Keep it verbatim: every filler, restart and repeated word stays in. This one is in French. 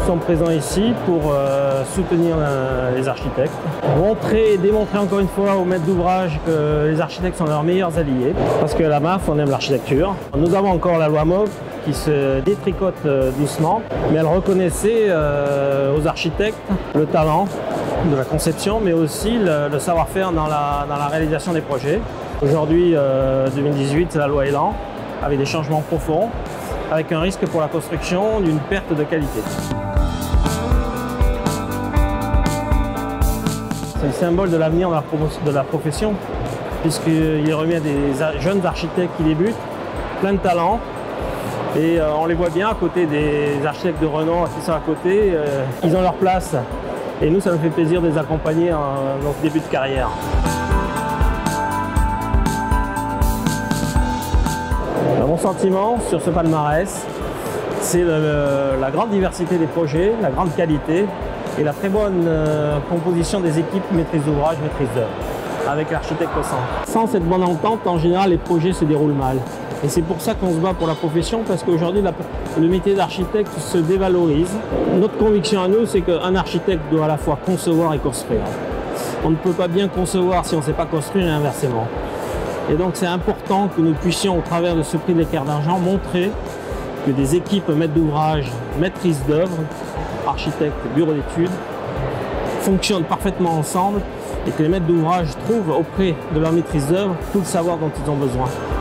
sommes présents ici pour euh, soutenir euh, les architectes, montrer et démontrer encore une fois aux maîtres d'ouvrage que les architectes sont leurs meilleurs alliés, parce que la M A F, on aime l'architecture. Nous avons encore la loi M O B qui se détricote euh, doucement, mais elle reconnaissait euh, aux architectes le talent de la conception, mais aussi le, le savoir-faire dans la, dans la réalisation des projets. Aujourd'hui, euh, deux mille dix-huit, c'est la loi Elan, avec des changements profonds, avec un risque pour la construction d'une perte de qualité. C'est le symbole de l'avenir de, de la profession, puisqu'il est remis à des jeunes architectes qui débutent, plein de talent, et euh, on les voit bien à côté des architectes de renom qui sont à côté, euh, ils ont leur place, et nous ça nous fait plaisir de les accompagner en, dans ce début de carrière. Mon sentiment sur ce palmarès, c'est la grande diversité des projets, la grande qualité et la très bonne euh, composition des équipes maîtrise d'ouvrage, maîtrise d'œuvre, avec l'architecte au centre. Sans cette bonne entente, en général, les projets se déroulent mal. Et c'est pour ça qu'on se bat pour la profession, parce qu'aujourd'hui, le métier d'architecte se dévalorise. Notre conviction à nous, c'est qu'un architecte doit à la fois concevoir et construire. On ne peut pas bien concevoir si on ne sait pas construire et inversement. Et donc c'est important que nous puissions, au travers de ce prix de l'Équerre d'Argent, montrer que des équipes maîtres d'ouvrage, maîtrises d'œuvre, architectes, bureaux d'études, fonctionnent parfaitement ensemble et que les maîtres d'ouvrage trouvent auprès de leur maîtrise d'œuvre tout le savoir dont ils ont besoin.